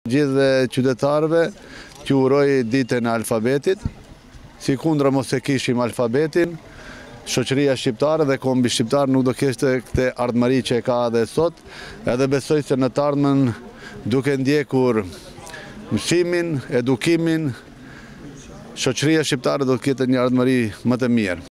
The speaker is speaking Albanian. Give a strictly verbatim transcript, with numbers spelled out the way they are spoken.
Gjithë qytetarëve që uroj ditën e alfabetit, si kundra mos e kishim alfabetin, shoqëria shqiptare dhe kombi shqiptar nuk do kishte këtë ardhmëri që e ka edhe sot, edhe besoj se në të ardhmen duke ndjekur mësimin, edukimin, shoqëria shqiptare do të ketë një ardhmëri më të mirë.